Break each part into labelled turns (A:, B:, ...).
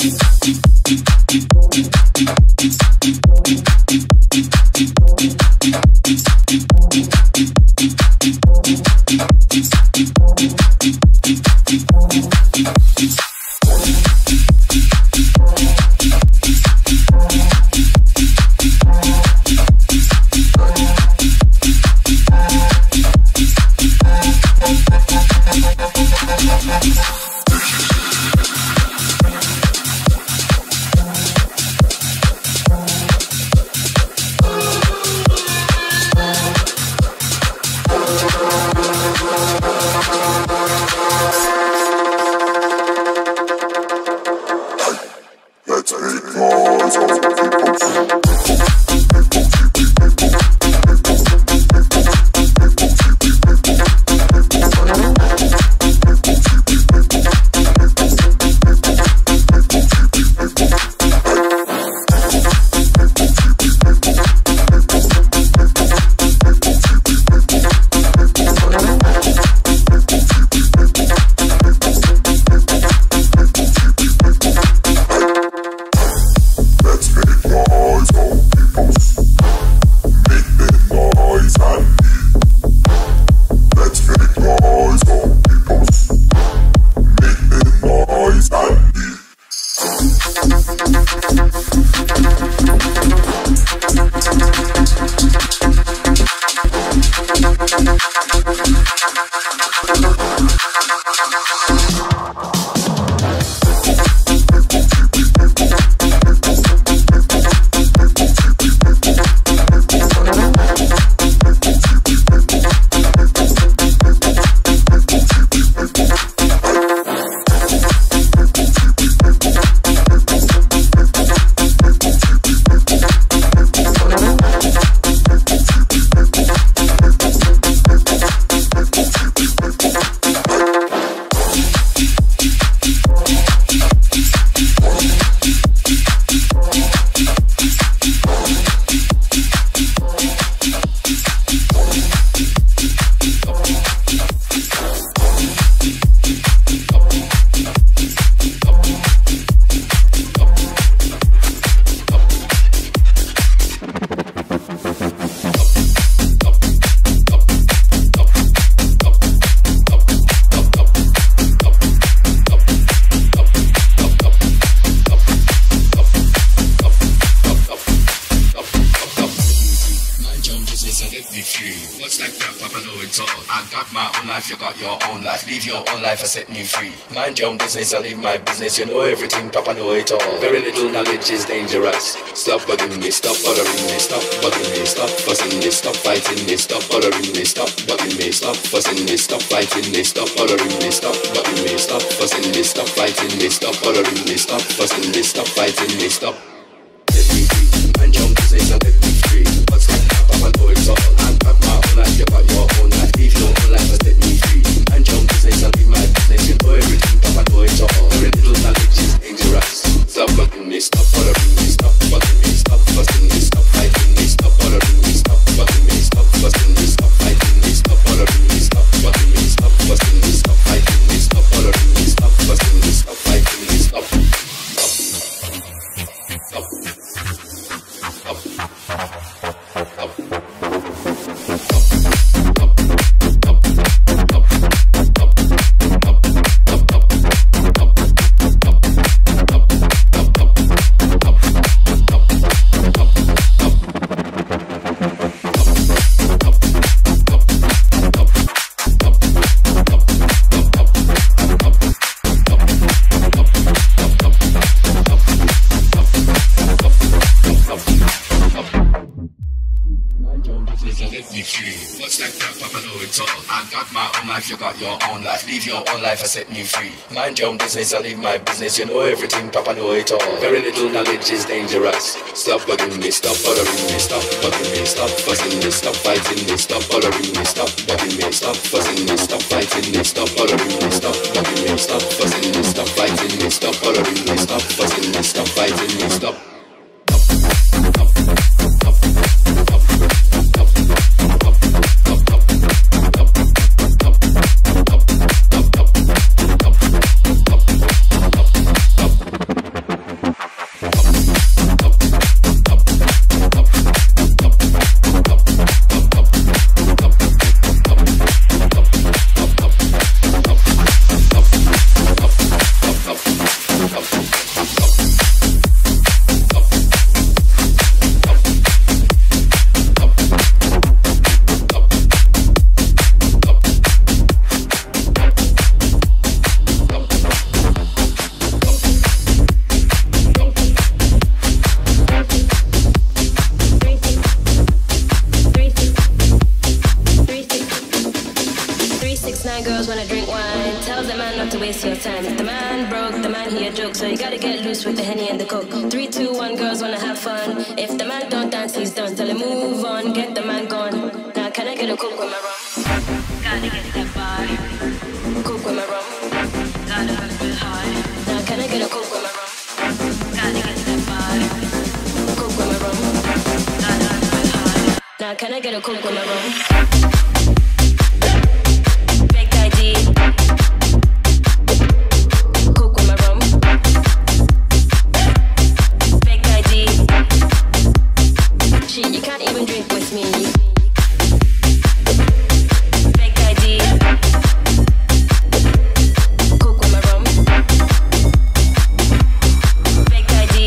A: Mind your own business, I leave my business. You know everything, Papa know it all. Very little knowledge is dangerous. Stop bugging me, stop bothering me, stop bugging me, stop fussing me, stop fighting me, stop bothering me, stop bugging me, stop fussing me, stop fighting me, stop bothering me, stop bugging me, stop fussing me, stop fighting me, stop bothering me, stop fussing me, stop fighting me, stop. Let me free. Mind your own business and let me free. What's that? Papa know it all. I've got my own life, you got your own life. Leave your own life and set me free. Mind your own business and leave my business. You know everything, Papa know it all. Very little knowledge is dangerous. Stop bugging me, stop bothering me, stop bugging me, stop fussing me, stop fighting me, stop bothering me, stop bugging me, stop fussing me, stop fighting me, stop bothering me, stop bugging me, stop fussing me, stop fighting me, stop bothering me, stop fussing me, stop fighting me, stop. You got your own life, leave your own life and set me free. Mind your own business, I leave my business. You know everything, Papa know it all. Very little knowledge is dangerous. Stop bugging me, stop bothering me, stop bugging me, stop fussing me, stop fighting me, stop bothering me, stop bugging me, stop fussing me, stop fighting me, stop bothering me, stop bugging me, stop fussing me, stop fighting me, stop bothering me, stop fussing me, stop fighting me, stop.
B: With the Henny and the Coke. 3, 2, 1, girls wanna have fun. If the man don't dance, he's done. Tell him move on, get the man gone. Now can I get a Coke with my rum? Gotta get that bar. Coke with my rum. Gotta work real hard. Now can I get a Coke with my rum? Gotta get that bar. Coke with my rum. Gotta work real hard. Now can I get a Coke with my rum? Baked ID. You can't even drink with me. Fake ID. Coke with my rum. Fake ID.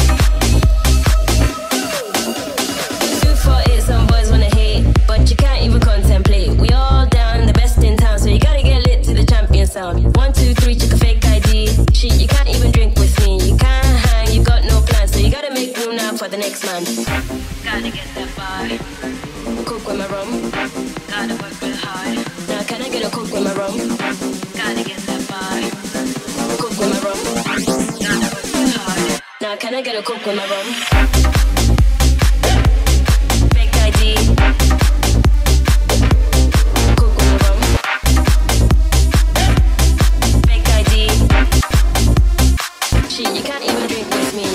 B: 2 for it, some boys wanna hate, but you can't even contemplate. We all down, the best in town, so you gotta get lit to the champion sound. 1, 2, 3, check a fake ID. Shit, you can't even drink with me. You can't hang, you got no plans, so you gotta make room now for the next man. Gotta get that bar. Coke with my rum. Gotta work real hard. Now can I get a Coke with my rum? Gotta get that bar. Coke with my rum. Gotta work real hard. Now can I get a Coke with my rum? Fake ID. Coke with my rum. Fake ID. Shit, you can't even drink with me.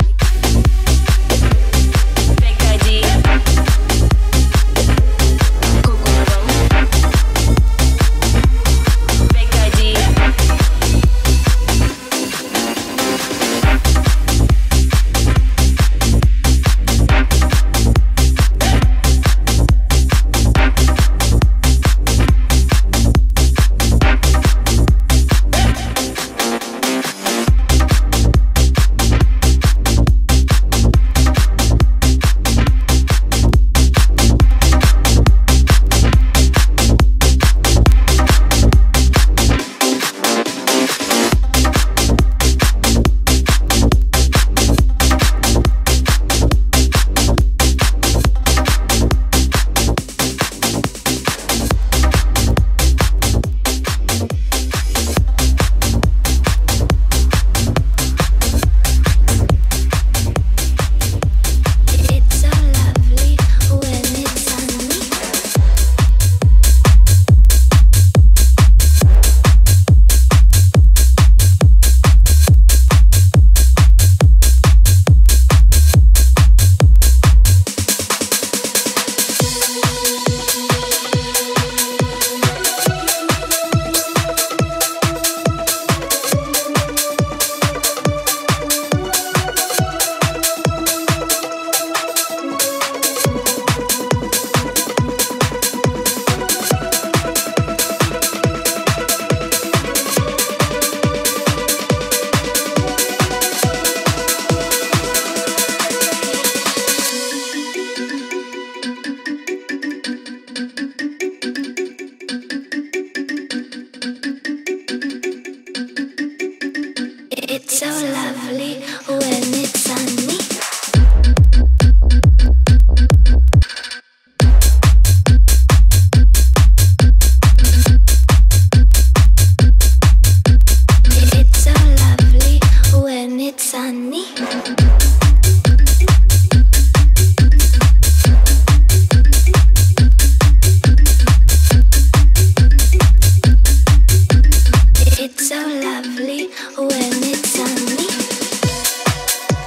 B: It's so lovely when it's sunny. It's so lovely when it's sunny. It's so lovely when it's sunny.